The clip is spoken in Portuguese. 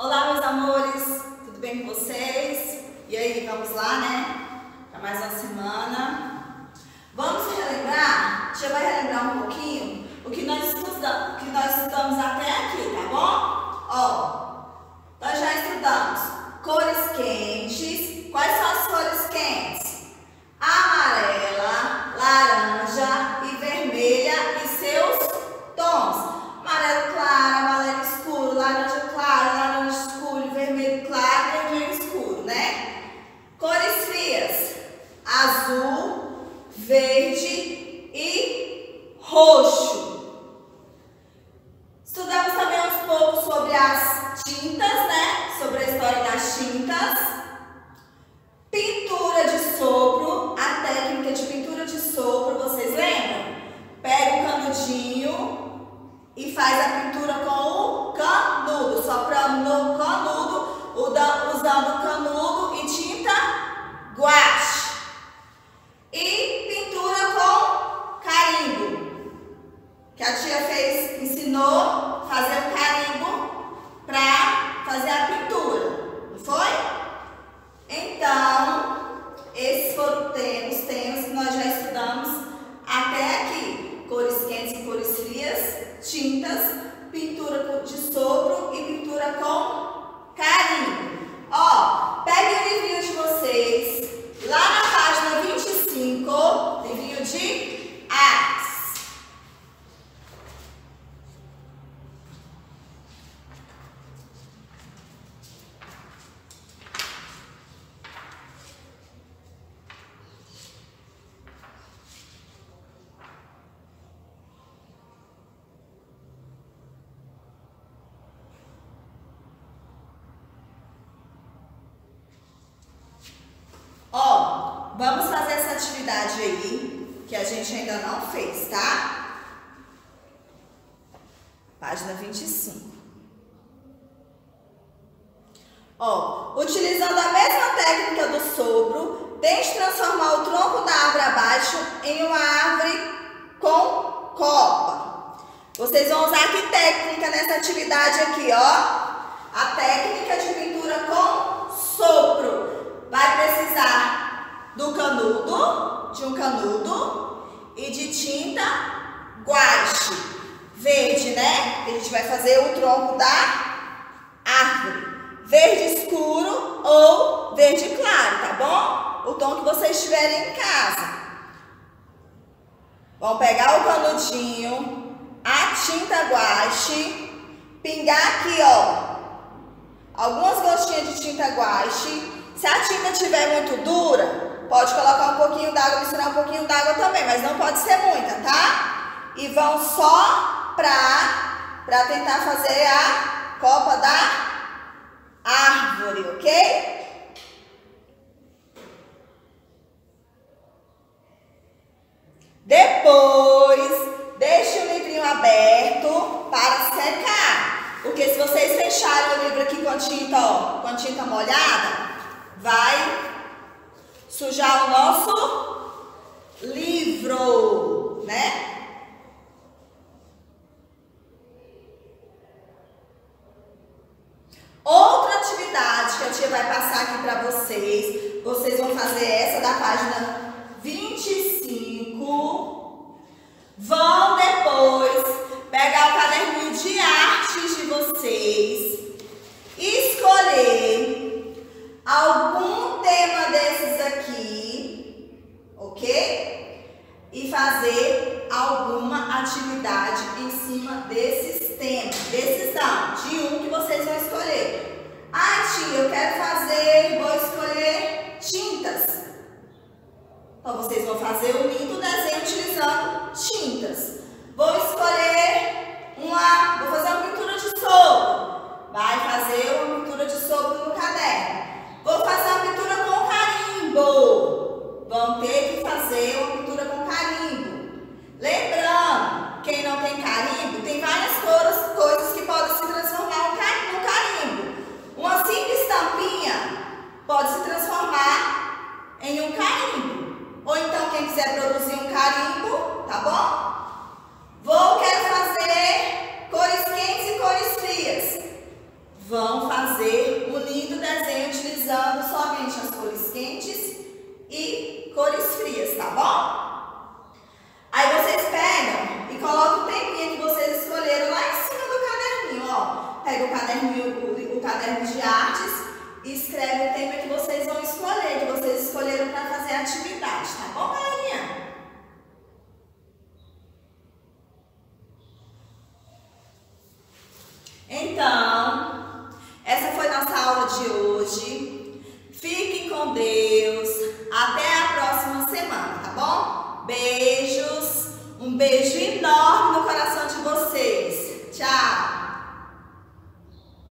Olá, meus amores, tudo bem com vocês? E aí, vamos lá, né? Para mais uma semana. Vamos relembrar? Já vai relembrar um pouquinho o que nós estudamos até aqui, tá bom? Ó, nós já estudamos cores quentes. Quais são as cores quentes? Amarela, laranja e vermelha e seus tons. Amarelo claro, amarelo escuro, laranja claro, laranja escuro, vermelho claro, vermelho escuro, né? Cores frias: azul, verde e roxo. Estudamos também um pouco sobre as tintas, né? Sobre a história das tintas. Pintura de sopro, a técnica de pintura de sopro, vocês lembram? Pega um canudinho e faz a pintura com o canudo, soprando no canudo, usando o canudo e tinta guache. E pintura com carimbo, que a tia ensinou a fazer um carimbo para fazer a pintura, não foi? Então, esses foram os temas que nós já estudamos até aqui. Cores quentes e cores frias, tintas, pintura de sopro e pintura com carimbo. Ó, peguem o livrinho de vocês, lá na página 25, livrinho de artes. Ó, vamos fazer essa atividade aí, que a gente ainda não fez, tá? Página 25. Ó, utilizando a mesma técnica do sopro, tente transformar o tronco da árvore abaixo em uma árvore com copa. Vocês vão usar que técnica nessa atividade aqui, ó? A técnica de pintura com sopro. Vai precisar do canudo, de um canudo e de tinta guache. Verde, né? A gente vai fazer o tronco da árvore. Verde escuro ou verde claro, tá bom? O tom que vocês tiverem em casa. Vão pegar o canudinho, a tinta guache, pingar aqui, ó, algumas gotinhas de tinta guache. Se a tinta estiver muito dura, pode colocar um pouquinho d'água, misturar um pouquinho d'água também, mas não pode ser muita, tá? E vão só para tentar fazer a copa da árvore, ok? Depois, deixe o livrinho aberto para secar. Porque se vocês fecharem o livro aqui com tinta, ó, com tinta molhada, vai sujar o nosso livro, né? Outra atividade que a tia vai passar aqui para vocês. Vocês vão fazer essa da página 25. Vão depois pegar o caderninho de artes de vocês, escolher algum tema desses aqui, ok? E fazer alguma atividade em cima desses temas. Desses não, de um que vocês vão escolher. Ah, tia, eu quero vou escolher tintas. Então, vocês vão fazer um lindo desenho utilizando tintas. Vou escolher vou fazer uma pintura de sopro. Vai fazer uma pintura de sopro no caderno. Vou fazer uma pintura com carimbo. Vão ter que fazer uma pintura com carimbo. Lembrando, quem não tem carimbo, tem várias coisas que podem se transformar no carimbo. Uma simples tampinha pode se transformar em um carimbo. Ou então, quem quiser produzir vocês, tá bom? Aí vocês pegam e colocam o tempinho que vocês escolheram lá em cima do caderninho, ó. Pega o caderninho, o caderno de artes e escreve o tema que vocês vão escolher, que vocês escolheram para fazer a atividade, tá bom, galerinha? Então, essa foi nossa aula de hoje. Fiquem com Deus. Até a próxima semana, tá bom? Beijos. Um beijo enorme no coração